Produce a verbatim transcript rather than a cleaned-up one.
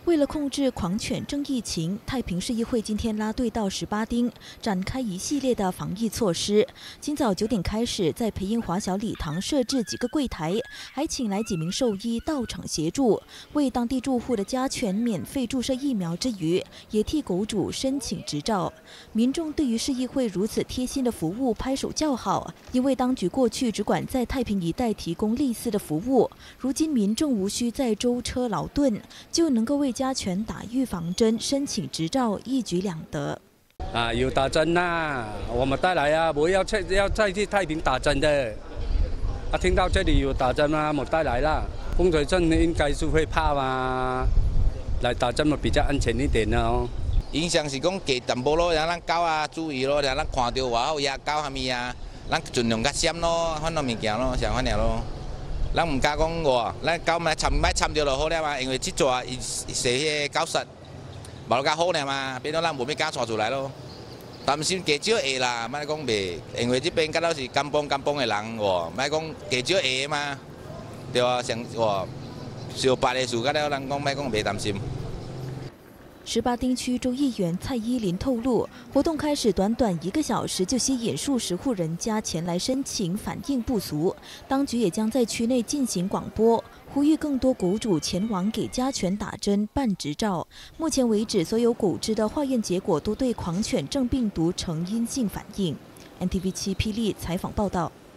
为了控制狂犬症疫情，太平市议会今天拉队到十八町，展开一系列的防疫措施。今早九点开始，在培英华小礼堂设置几个柜台，还请来几名兽医到场协助，为当地住户的家犬免费注射疫苗之余，也替狗主申请执照。民众对于市议会如此贴心的服务拍手叫好，因为当局过去只管在太平一带提供类似的服务，如今民众无需再舟车劳顿，就能够为家犬打预防针、申请执照，一举两得。 啊，要打针啦！我们带来啊，我要去要再去太平打针的。啊，听到这里有打针啊，我带来啦。风水症应该是会怕嘛，来打针嘛比较安全一点哦。 影响是讲加淡薄咯，让咱狗啊注意咯，让咱看到外口野狗虾米啊，咱尽量较闪咯，反正物件咯，像反正咯。 咱唔敢讲话，咱狗咪参咪参着就好了嘛，因为这座伊射迄狗虱，无较好了嘛，变到咱无咩敢带出来咯。担心加少下啦，莫讲袂，因为这边敢到是甘帮甘帮的人喎，莫讲加少下嘛，对啊，像哇，小白的事，甲了人讲莫讲袂担心。 十八町区州议员蔡依林透露，活动开始短短一个小时就吸引数十户人家前来申请，反应不俗。当局也将在区内进行广播，呼吁更多狗主前往给家犬打针、办执照。目前为止，所有狗只的化验结果都对狂犬症病毒呈阴性反应。N T V 七霹雳采访报道。